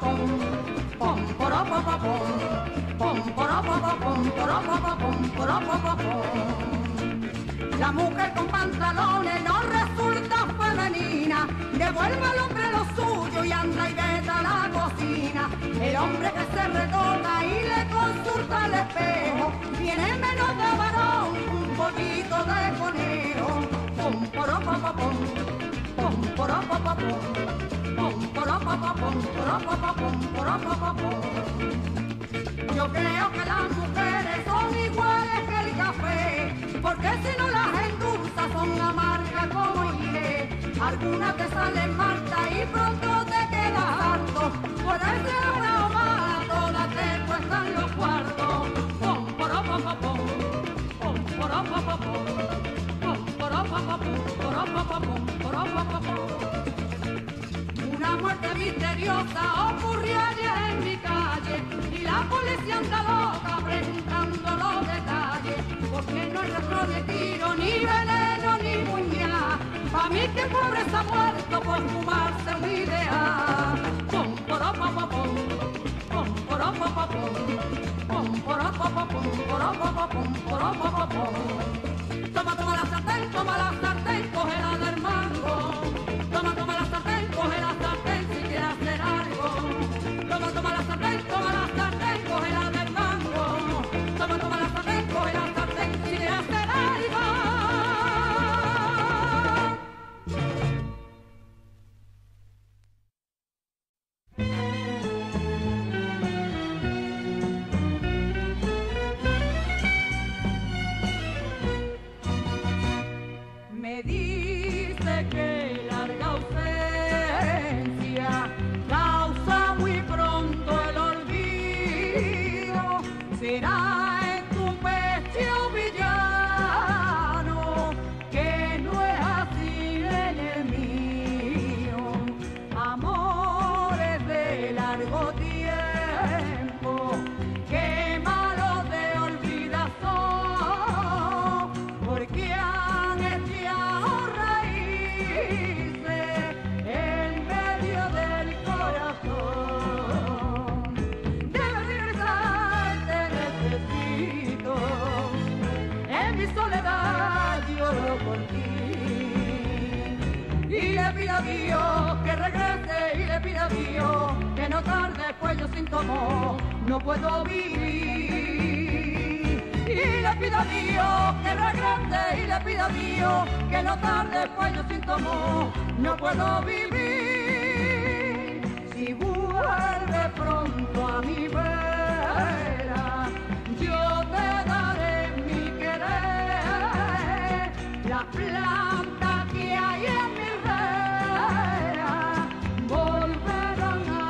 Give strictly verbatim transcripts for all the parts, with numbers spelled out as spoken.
pom poropopopom, pom poropopopom, poropopopom, poropopopom. La mujer con pantalones no resulta femenina, devuelve al hombre lo suyo y anda y vete a la cocina. El hombre que se retoca y le consulta al espejo, tiene menos de varón, un poquito de conejo. Pom poropopopom, pom poropopopom, pom poropopopom, poropopopom, poropopopom. Yo creo que las mujeres son iguales que el café, porque si no las endulzas son amargas como iré. Algunas te salen marta y pronto te quedas harto, puede ser una o mala, todas te cuestan los cuartos. Pom poropopopom, pom poropopopom, pom poropopopom, poropopopom, poropopopom. Una muerte misteriosa ocurrió ayer en mi calle y la policía anda loca preguntando los detalles, porque no hay rastro de tiro, ni veneno, ni muñá. Pa' mí que el pobre está muerto por fumarse una idea. Pom poropopopom, pom poropopopom, pom poropopopom, poropopopom, poropopopom. Toma, toma la sartén, toma la sartén, cógela del mango. Toma, toma la sartén, coge la sartén si quieres hacer algo. Toma, toma la sartén, toma la sartén, cógela del mango. Toma, toma la sartén, coge la sartén si quieres hacer algo. Me dice que larga ausencia causa muy pronto el olvido. Será en tu pecho villano que no es así en el mío. Amores de largo tiempo que malos de olvidar son, porque han echado raíces en medio del corazón. Debes regresar, te necesito, en mi soledad lloro por ti. Y le pido a Dios que regrese, y le pido a Dios que no tarde, pues yo sin tu amor no puedo vivir. Y le pido a Dios que regrese, y le pido a Dios que no tarde, pues yo sin tu amor no puedo vivir. Si vuelve pronto a mi vera, yo te daré mi querer. La planta que hay en mi vera volverán a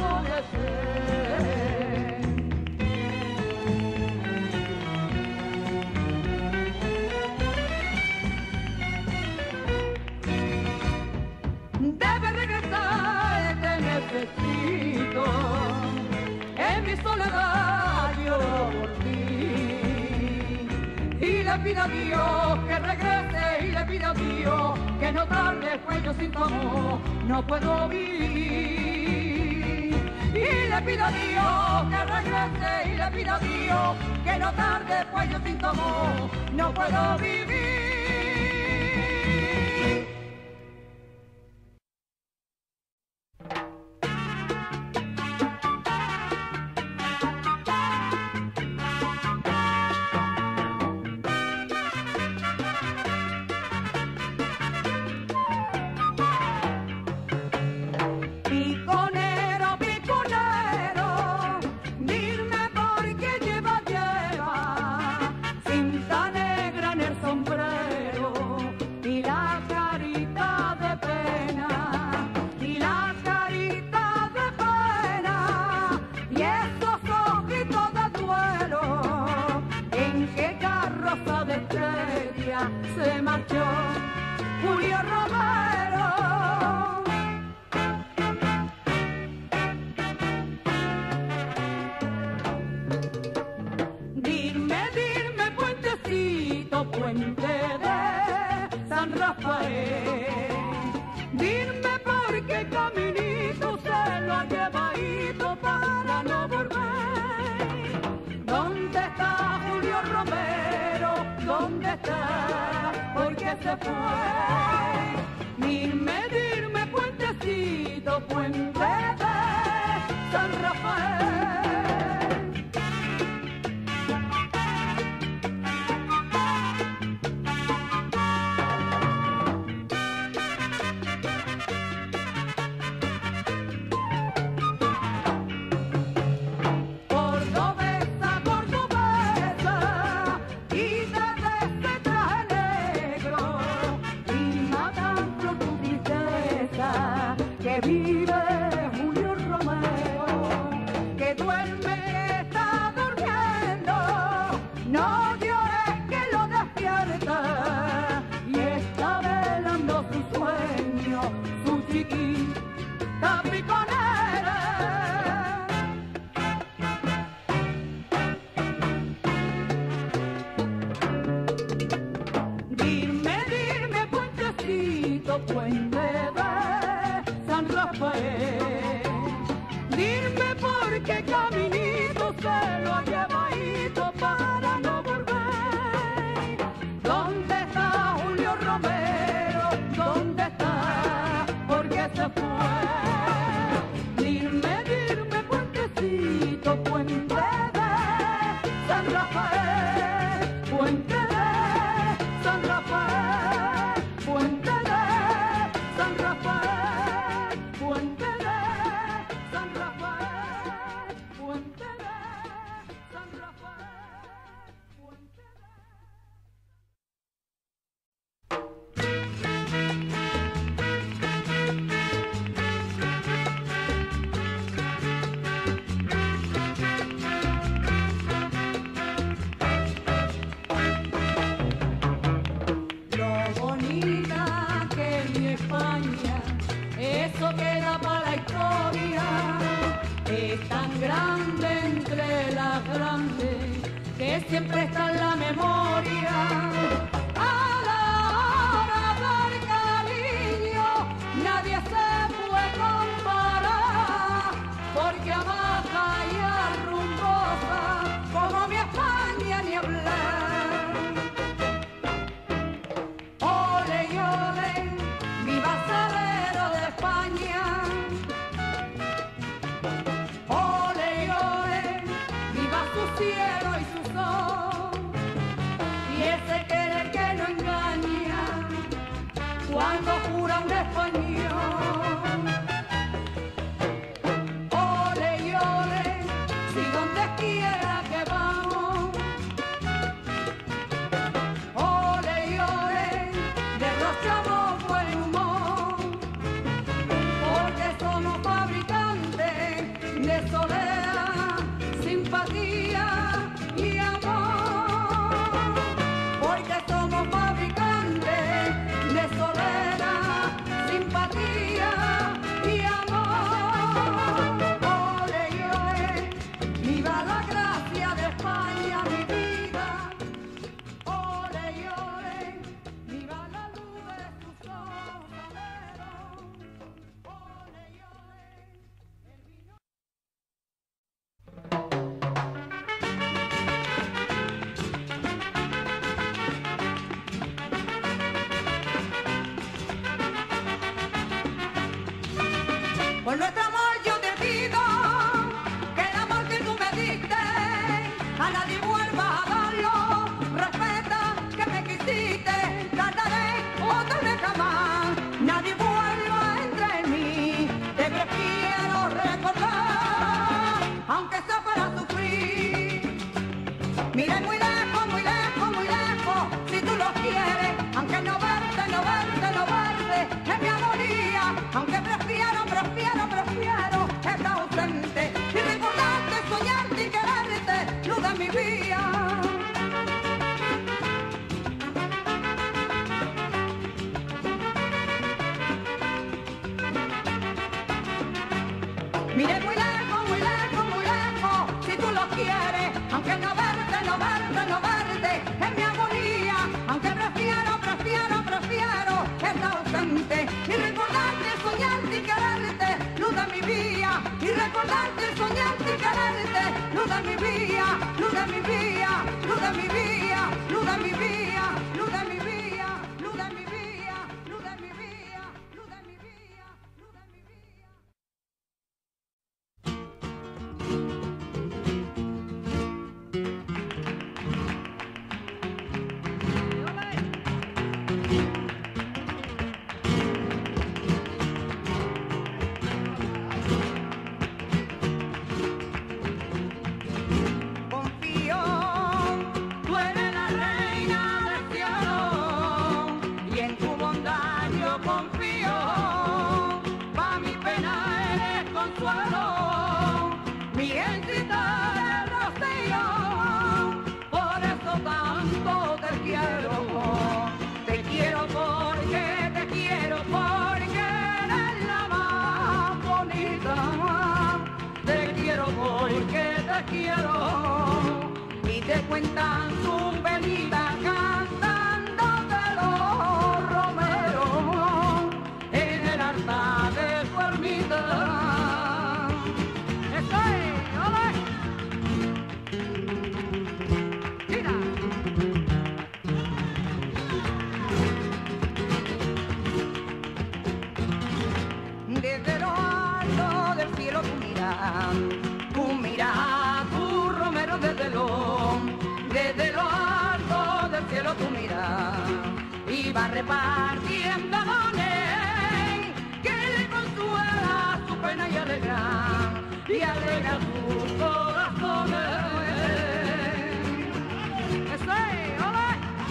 florecer. Debe regresar, te necesito, en mi soledad lloro por ti. Y le pido a Dios que regrese, y le pido a Dios que no tarde, pues yo sin tu amor no puedo vivir. Y le pido a Dios que regrese, y le pido a Dios que no tarde, pues yo sin tu amor no puedo vivir. Piconero, piconero, dime por qué lleva, lleva cinta negra en el sombrero y la carita se fue. Dime, dime, puentecito, puente de San Rafael. Que vive Julio Romero, que duerme, que está durmiendo, no llores que lo despierta y está velando su sueño, su chiquita piconera. Dime, dime, puentecito, puente de San Rafael, dime por qué caminito se lo ha llevadito para no volver. ¿Dónde está Julio Romero? ¿Dónde está? ¿Por qué se fue? Dime, dime, puentecito, puente de San Rafael, puente de San Rafael, puente de San Rafael. Puente de San Rafael, puente de San Rafael, puente de... Lo bonita que es mi España, eso queda para la historia, es tan grande entre las grandes que siempre está en la memoria. A la hora del cariño nadie se puede comparar, porque a baja y a rumbosa como mi España ni hablar. Ole y ole, viva Salero de España. Ole y ole, viva su cielo y su sol. Y ese querer que no engaña cuando jura un español. Ole y ole, si donde quiera que vamos. Ole y ole, derrochamos buen humor, porque somos fabricantes de soledad, simpatía y amor. Porque somos fabricantes de soledad, simpatía y amor. Ole y ole, viva la gracia de España, mi vida. Ole y ole, viva la luz de sus ojos aleros. Ole y ole, el vino. Por nuestro amor yo te pido que el amor que tú me diste a nadie vuelva a darlo. Respeta que me quisiste, trataré otra vez jamás. Nadie vuelva entre mí, te prefiero recordar, aunque sea para sufrir. Mira muy lejos, muy lejos, muy lejos, si tú lo quieres, aunque no verte, no verte, no verte, es mi agonía, aunque prefiero, prefiero, prefiero estar ausente y recordarte, soñarte y quererte, luz de mi vida. Mire muy lejos, muy lejos, muy lejos, si tú lo quieres, aunque no verte, no verte, no verte, es mi agonía, aunque prefiero, prefiero, prefiero estar ausente y recordarte, soñarte y quererte, luz de mi vida, y recordarte, soñarte y quererte, luz de mi vida, luz de mi vida, luz de mi vida, luz de mi vida, luz de mi vida, luz de mi vida. te quiero y te cuentan su penita cantando de los romeros en el altar de su ermita. ¡Estoy! ¡Ole! ¡Mira! Desde lo alto del cielo tú miras, tú miras tu romero desde lo, desde lo alto del cielo tú miras y va repartiendo dones que le consuela su pena y alegra, y alegra sus corazones. ¡Eso es! ¡Ole!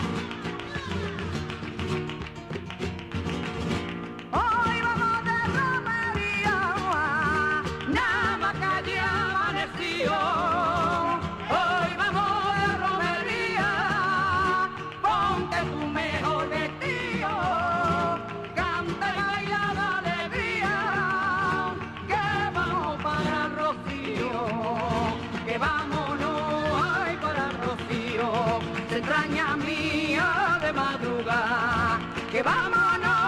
Hoy vamos de romería, nada más que allí amaneció. Hoy vamos de romería, ponte tu mejor vestido, canta y baila de alegría, que vamos para el Rocío, que vámonos ay para el Rocío, se extraña mía de madrugada, que vámonos.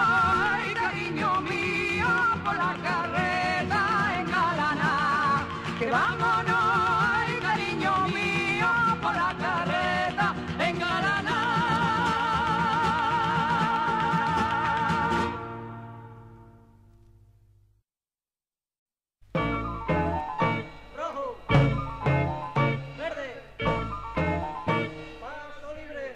Que vámonos, ay, cariño mío, por la carreta engalanada. Rojo, verde, paso libre.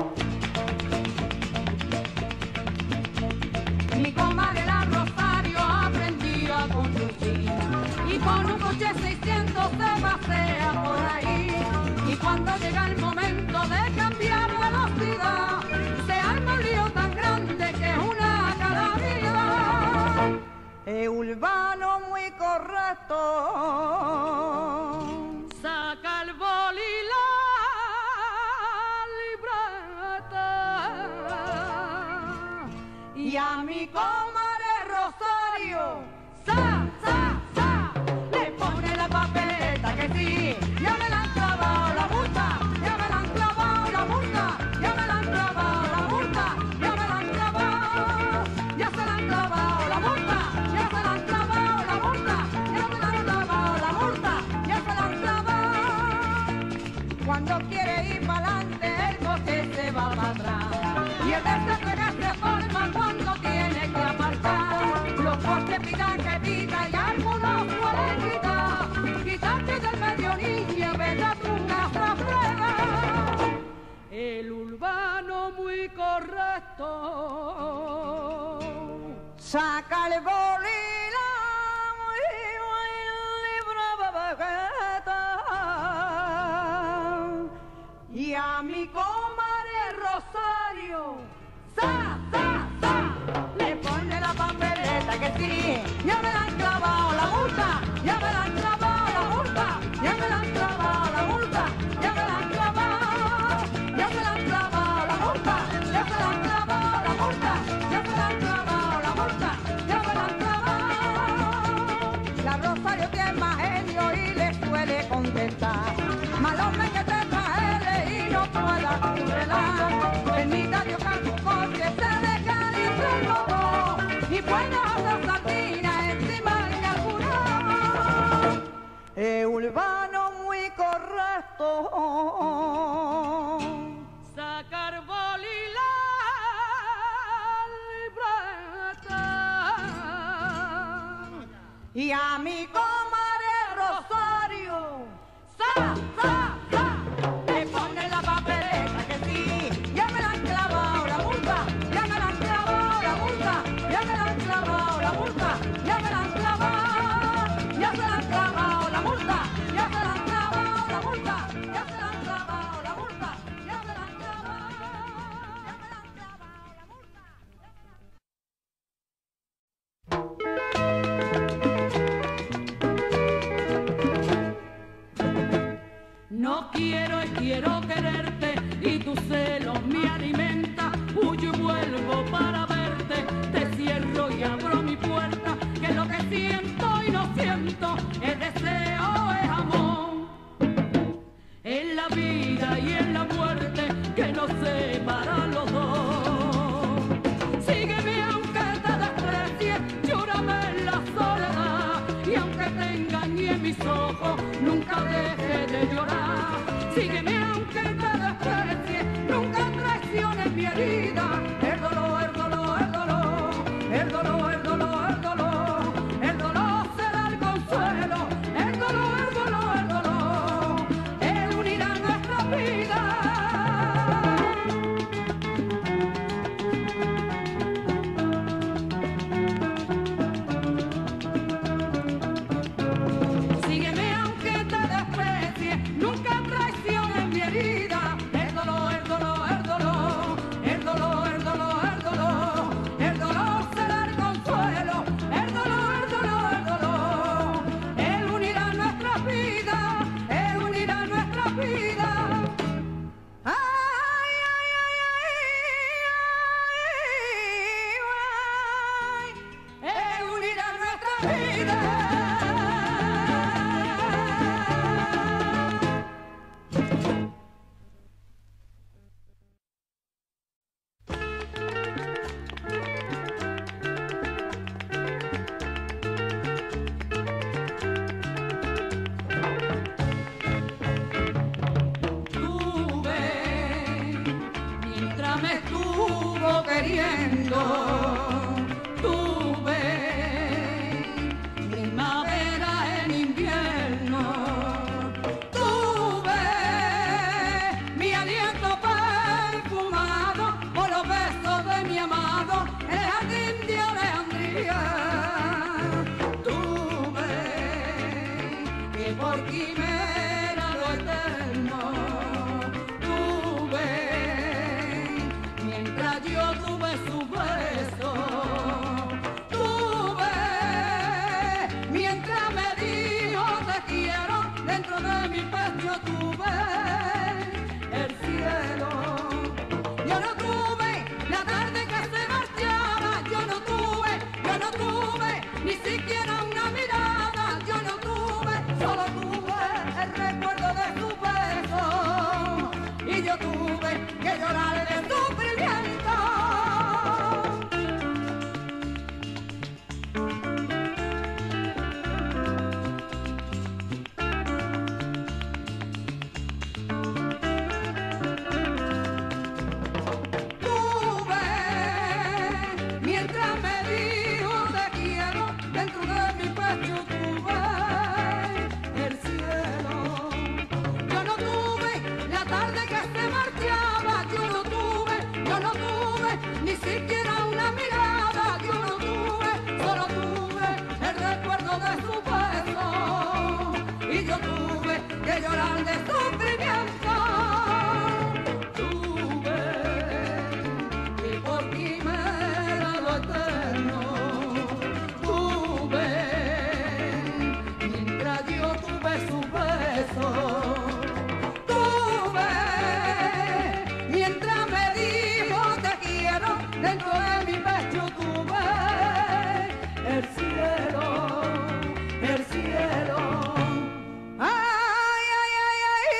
Mi comadre la Rosario aprendió a conducir y con un coche seiscientos se pasea por ahí, y cuando llega el momento de cambiar velocidad se arma un lío tan grande que es una calamidad. Es urbano muy correcto, saca el boli y la libreta y a mi comadre Rosario sa, sa, sa, le pone la papeleta que sí, ya me la han clavado la multa, ya me la han clavado la multa, ya me la han clavado la multa, ya me la han clavado, ya se la han clavado la multa, ya se la han clavado la multa, ya me la han clavado la multa, ya se la han clavado. Cuando quiere ir para adelante el coche se va para atrás y el desastre que se forma cuando tiene que aparcar. Los coches pitan que pitan y algunos pueden quitar, quitarte del medio niña, vete a tu casa frega. El urbano muy correcto saca el boli y a mi comadre Rosario sa, sa, sa, le pone la papeleta que sí, ya me la han clavado la multa, ya me la han clavado la multa, ya me la han clavado la multa, ya me la han clavado, ya me la han clavado la multa, ya me la han clavado la multa, ya me la han clavado la multa, ya me la han clavado. La Rosario tiene más genio y le suele contestar, mal hombre que te trae y no pueda cubrirla, permita Dios que tu coche se descalibre el motor y pueda hacer sardina encima de alguna. Es urbano muy correcto sacar boli la libreta y a mi comadre Rosario sa, sa, sa, le pone la papeleta que sí, ya me la han clavado la multa, ya me la han clavado la multa, ya me la han clavado la multa, ya me la han clavado, ya se la han clavado la multa, ya se la han clavado la multa, ya se la han clavado la multa, ya me la han clavado, ya me la han clavado la multa. No quiero y quiero quererte y tu celos me alimenta. Huyo y vuelvo para verte, te cierro y abro mi puerta, que lo que siento y no siento es deseo, es amor. vida y en la muerte que nos separa los dos. Sígueme aunque te desprecie, llórame en la soledad, y aunque te engañe mis ojos, nunca deje de llorar. Sígueme aunque te desprecie, nunca traiciones mi herida. El dolor, el dolor, el dolor, el dolor, el dolor, el dolor, el dolor será el consuelo. El dolor, el dolor, el dolor, él unirá nuestra vida. Sígueme aunque te desprecie, nunca traiciones mi herida. El dolor, el dolor, el dolor, el dolor, el dolor, el dolor, el dolor será el consuelo. El dolor, el dolor, el dolor, él unirá nuestra vida, él unirá nuestra vida. Ay, ay, ay, ay, ay, él unirá nuestra vida. Tuve, mientras me estuvo queriendo, tuve primavera en invierno, tuve mi aliento perfumado por los besos de mi amado en el jardín de Alejandría. Tuve que por quimera lo eterno, tuve mientras yo tuve su beso, tuve mientras me dijo te quiero, dentro de mi pecho tuve el cielo. Yo no tuve la tarde que se marchaba, yo no tuve, yo no tuve ni siquiera una mirada, yo no tuve, solo tuve el recuerdo de su beso, y yo tuve que llorar de sufrimiento. Tuve, mientras me dijo te quiero, dentro de mi pecho tuve el cielo. Yo no tuve la tarde que se marchaba, yo no tuve, yo no tuve ni siquiera una mirada, yo no tuve, solo tuve el recuerdo de su beso, y yo tuve que llorar de sufrimiento. Tuve que por quimera lo eterno, tuve mientras yo tuve su beso, tuve mientras me dijo te quiero, dentro de mi pecho tuve el cielo, el cielo. Ay, ay, ay, ay,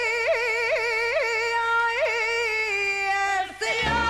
ay, el cielo.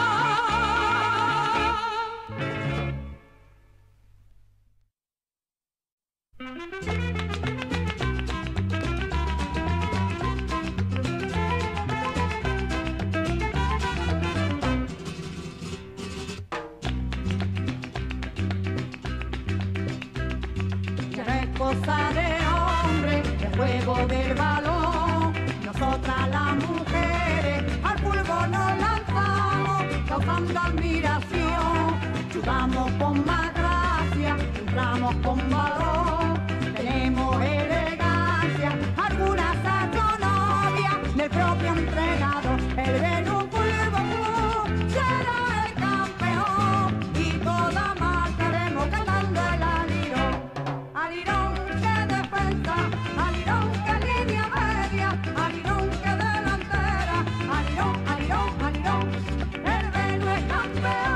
Ya no es cosa de hombre, el juego del balón. Nosotras las mujeres al fútbol nos lanzamos, causando admiración. Chutamos con más gracia, entramos con valor. Tenemos elegancia, algunas novias del propio entrenador. El Venus Fútbol Club será el campeón, y toda marca haremos cantando el alirón. Alirón que defensa, alirón que línea media, alirón que delantera, alirón, alirón, alirón, el Venus es campeón.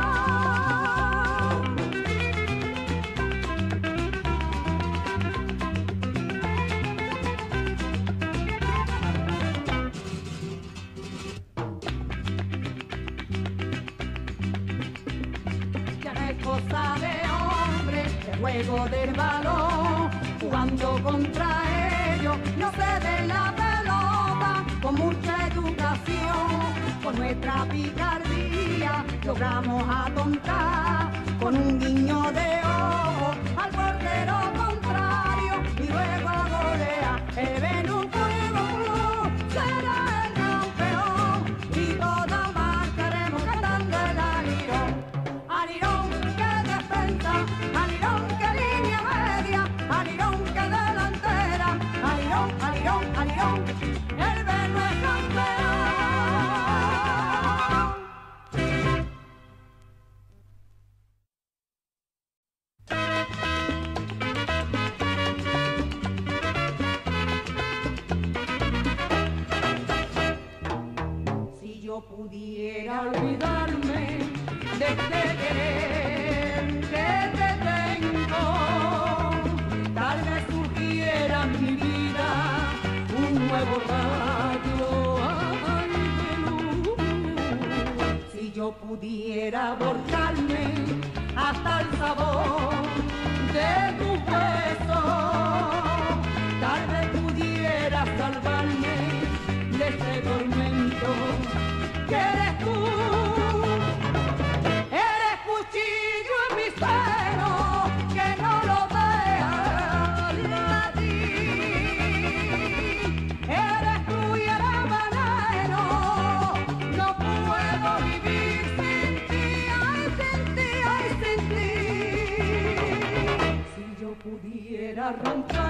cosa de hombre, el juego del balón, jugando contra ellos, no se dé la pelota, con mucha educación, con nuestra picardía, logramos atontar, con un guiño de ojo, al portero contrario, y luego a golear, el Venus Club será el campeón, y toda marcaremos cantando el alirón, alirón que defensa, alirón que línea media, alirón que delantera, alirón, alirón, alirón, el Venus es campeón. Si yo pudiera olvidarme de este querer que te tengo, tal vez surgiera en mi vida un nuevo rayo ay, de luz. Si yo pudiera volcarme hasta el sabor de tus besos, tal vez pudiera salvarme de ese tormento que eres tú. Eres cuchillo en mi seno que no lo deja latir. Eres tú y eres veneno, no puedo vivir sin ti, ay sin ti, ay sin ti. Si yo pudiera arrancar